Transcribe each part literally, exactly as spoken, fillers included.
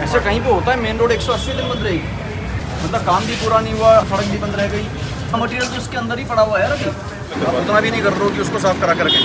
ऐसा कहीं पे होता है? मेन रोड एक सौ अस्सी दिन बंद रहेगी? मतलब काम भी पूरा नहीं हुआ, सड़क भी बंद रह गई, मटेरियल तो उसके अंदर ही पड़ा हुआ है यार। अभी उतना भी नहीं कर रहे हो कि उसको साफ करा करके।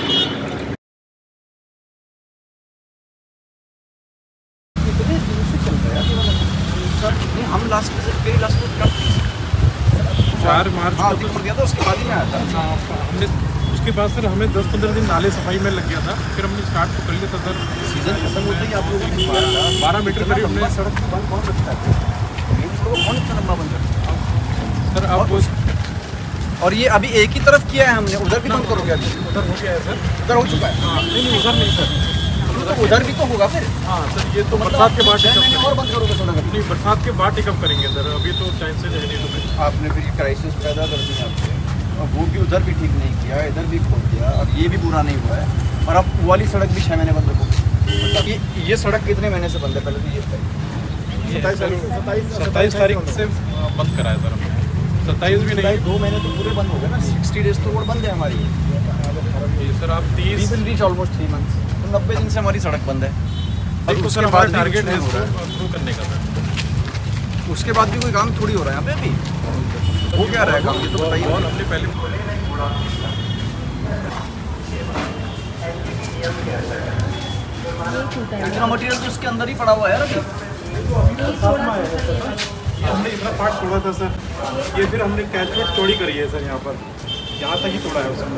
कितने दिन से चल रहा है सर? हम लास्ट मेरी लास्ट कब थी? चार मार्च हाँ दिख दिया था, उसके बाद ही में आया था हमने। उसके बाद सर हमें दस पंद्रह दिन नाले सफाई में लग गया था, फिर हमने स्टार्ट तो कर लिया था सर। सीजन खत्म होते ही आप लोगों को बारह मीटर करीब हमने सड़क बंद कौन रखता है? कौन इतना लंबा बंद करता है सर? आप और ये अभी एक ही तरफ किया है हमने, उधर भी बंद करोगे? अभी उधर हो गया है सर, उधर हो चुका है? हाँ नहीं नहीं उधर नहीं सर, तो उधर भी तो होगा फिर। हाँ सर ये तो बरसात के बाद महीने और बंद करोगे सड़क? नहीं बरसात के बाद टिकअप करेंगे सर, अभी तो चांसेस है नहीं। तो आपने फिर क्राइसिस पैदा कर दिया आपसे, और वो भी उधर भी ठीक नहीं किया, इधर भी खोल दिया, अब ये भी पूरा नहीं हुआ है, और अब वो वाली सड़क भी छः महीने बंद रखोगे। मतलब ये ये सड़क कितने महीने से बंद है? पहले तो ये सत्ताईस तारीख से बंद कराया सर हमने। सत्ताईस भी नहीं, दो महीने तो पूरे बंद हो गए ना। सिक्सटी डेज तो रोड बंद है हमारी सर। आप तीस रीच ऑलमोस्ट थ्री मंथ्स, तो नब्बे दिन से हमारी सड़क बंद है। और उसके बाद टारगेट है अप्रूव करने का सर। उसके बाद भी कोई काम थोड़ी हो रहा है यहाँ पे अभी। वो क्या रहेगा ये तो बताइए। हमने पहले इतना मटेरियल तो उसके अंदर ही पड़ा हुआ है यार अभी। ये हमने इतना पार्ट तोड़ा था सर, ये फिर हमने कैचमेंट चौड़ी करी है सर, यहाँ पर यहाँ तक ही तोड़ा है उसमें।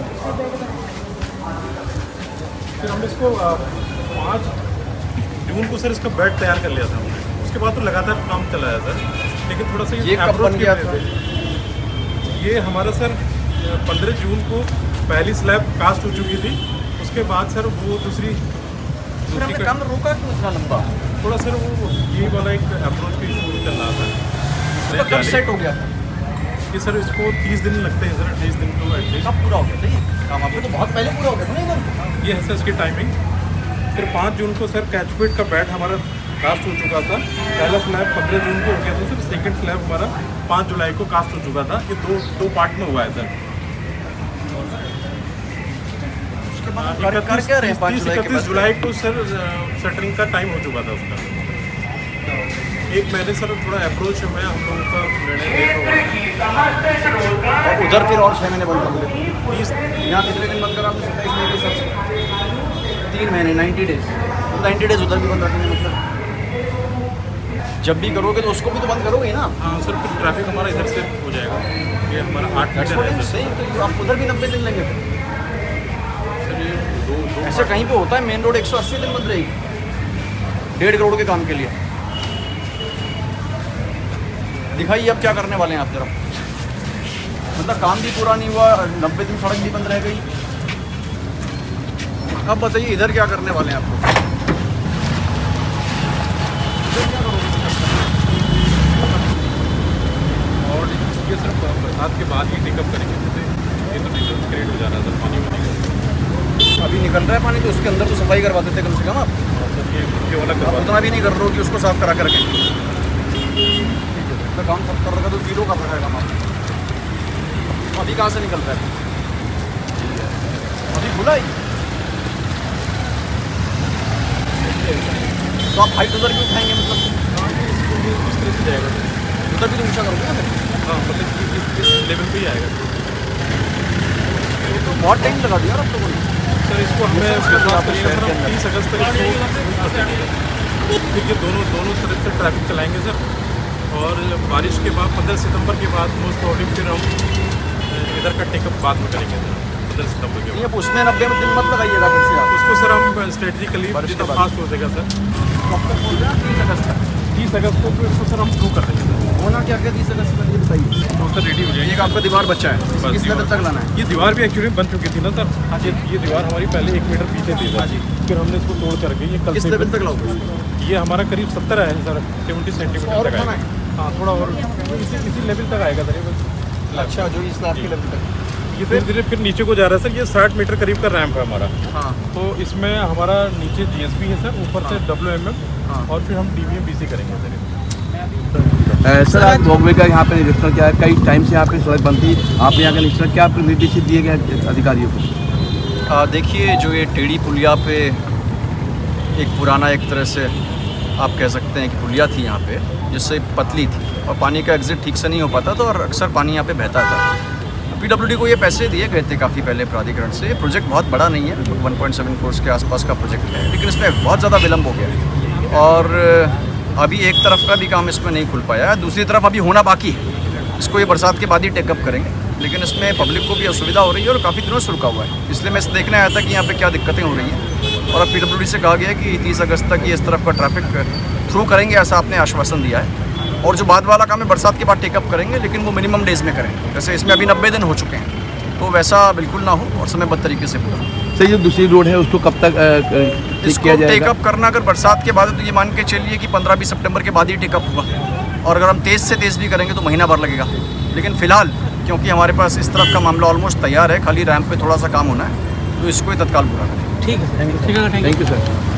फिर हमने इसको पाँच जून को सर इसका बेड तैयार कर लिया था हमने। उसके बाद तो लगातार काम चलाया सर, लेकिन थोड़ा सा ये कब बन गया था? ये हमारा सर पंद्रह जून को पहली स्लैब कास्ट हो चुकी थी। उसके बाद सर वो दूसरी फिर हमने काम रोका क्यों इतना लंबा? थोड़ा सर वो ये वाला एक अप्रोच भी शुरू चल रहा था। कब सेट हो गया था कि सर इसको तीस दिन लगते हैं सर, अट्ठाईस दिन तो एटलीस्ट। कब पूरा हो गया था ये काम? आपको तो बहुत पहले पूरा हो गया था ना? ये है सर इसकी टाइमिंग। फिर पाँच जून को सर कैचपेट का बेड हमारा कास्ट हो चुका था। पहला स्लैब पंद्रह जून को हो गया था सर, सेकंड स्लैब हमारा पाँच जुलाई को कास्ट हो चुका था। ये दो दो पार्ट में हुआ है सर। कर, कर क्या रहे हैं? इकतीस जुलाई को सर शटरिंग का टाइम हो चुका था उसका। एक महीने सर थोड़ा अप्रोच में हम लोगों का निर्णय लेट हो गया। और उधर फिर और छः महीने बंद कर दिए। तीस यहाँ कितने दिन बंद करा? सत्ताईस महीने के हिसाब से तीन महीने नाइन्टी डेज नाइन्टी डेज उधर भी बंद रखेंगे। मतलब जब भी करोगे तो उसको भी तो बंद करोगे ना? हाँ सर, फिर ट्रैफिक हमारा इधर से हो जाएगा। ये हमारा आठ मीटर है सही, तो आप उधर भी नब्बे दिन लेंगे फिर। सर। ये दो दो ऐसा कहीं पे होता है? मेन रोड एक सौ अस्सी दिन बंद रहेगी डेढ़ करोड़ के काम के लिए। दिखाइए अब क्या करने वाले हैं आप जरा। मतलब काम भी पूरा नहीं हुआ, नब्बे दिन सड़क भी बंद रह गई। अब बताइए इधर क्या करने वाले हैं आप लोग? और ये सिर्फ बरसात के बाद ही टिकअप करेंगे। जैसे ये तो डीजल क्रिएट हो जा रहा है सर, पानी वानी अभी निकल रहा है पानी, तो उसके अंदर तो सफाई करवा देते कम से कम आप। ये ये वाला करवा उतना भी नहीं कर रहे हो कि उसको साफ करा करके तो काम सब कर रखा तो जीरो कर रखा है काम आप। अभी कहाँ से निकल रहा है? अभी खुला ही तो आप हाइट उधर क्यों उठाएंगे? मतलब इस तरह से जाएगा सर। उधर भी तो ऊँचा करोगे ना फिर? हाँ मतलब इस लेवल पे ही आएगा तो बहुत टाइम लगा दिया आप लोगों ने सर। इसको हमें तीस अगस्त तक फिर ये दोनों दोनों तरफ से ट्रैफिक चलाएंगे सर। और बारिश के बाद पंद्रह सितंबर के बाद मोस्ट प्रॉब्ली फिर हम इधर का टेकअप बाद में करेंगे सर। पंद्रह सितंबर के बाद उसमें नब्बे दिन मत लगाइएगा फिर से आप उसको सर। हम स्ट्रेटजिकली जितना फास्ट हो जाएगा सर। कब तक बोल रहे हैं? तीस अगस्त तक। तीस अगस्त को इसको सर हम शुरू कर देंगे सर। होना क्या क्या तीस अगस्त तक ये बताइए। तो सर रेडी हो जाएगी। एक आपका दीवार बच्चा है, किस लेवल तक लाना है? ये दीवार भी एक्चुअली बन चुकी थी ना सर। हाँ जी। ये दीवार हमारी पहले एक मीटर पीछे थी सर। फिर हमने इसको तोड़ करके ये कल किस लेवल तक लाओगे? ये हमारा करीब सत्तर है सर, सेवेंटी सेंटीमीटर तक आएगा। हाँ थोड़ा और इसी इसी लेवल तक आएगा सर। अच्छा, जो इस स्लैब के लेवल तक ये धीरे धीरे फिर नीचे को जा रहा है सर। ये साठ मीटर करीब का रैंप है हमारा। हाँ। तो इसमें हमारा नीचे जीएसबी है सर, ऊपर से डब्ल्यू एम एम और फिर हम डीवीएम बीसी करेंगे सर। सर आप वॉकवे का यहाँ पे निरीक्षण किया है, कई टाइम से यहाँ पे सड़क बंद थी, आप यहाँ का निरीक्षण क्या निर्देश दिए गए अधिकारियों को? देखिए, जो ये टेढ़ी पुलिया पे एक पुराना एक तरह से आप कह सकते हैं कि पुलिया थी यहाँ पे, जिससे पतली थी और पानी का एग्जिट ठीक से नहीं हो पाता था और अक्सर पानी यहाँ पे बहता था। पीडब्ल्यूडी को ये पैसे दिए गए थे काफ़ी पहले प्राधिकरण से। प्रोजेक्ट बहुत बड़ा नहीं है, वन पॉइंट सेवन करोड़ के आसपास का प्रोजेक्ट है, लेकिन इसमें बहुत ज़्यादा विलम्ब हो गया है और अभी एक तरफ का भी काम इसमें नहीं खुल पाया, दूसरी तरफ अभी होना बाकी है। इसको ये बरसात के बाद ही टेकअप करेंगे, लेकिन इसमें पब्लिक को भी असुविधा हो रही है और काफ़ी दिनों से रुका हुआ है। इसलिए मैं देखने आया था कि यहाँ पे क्या दिक्कतें हो रही हैं और अब पीडब्ल्यूडी से कहा गया है कि तीस अगस्त तक ये इस तरफ का ट्रैफिक थ्रू करेंगे, ऐसा आपने आश्वासन दिया है। और जो बाद वाला काम है बरसात के बाद टेकअप करेंगे, लेकिन वो मिनिमम डेज़ में करेंगे। जैसे इसमें अभी नब्बे दिन हो चुके हैं, तो वैसा बिल्कुल ना हो और समयबद्ध तरीके से पूरा। सर ये दूसरी रोड है उसको कब तक ठीक किया जाएगा? टेकअप करना अगर बरसात के बाद है तो ये मान के चलिए कि पंद्रह बीस सितंबर के बाद ही टेकअप होगा और अगर हम तेज़ से तेज़ भी करेंगे तो महीना भर लगेगा। लेकिन फ़िलहाल क्योंकि हमारे पास इस तरफ का मामला ऑलमोस्ट तैयार है, खाली रैंप पे थोड़ा सा काम होना है, तो इसको ही तत्काल पूरा करें। ठीक है, थैंक यू सर।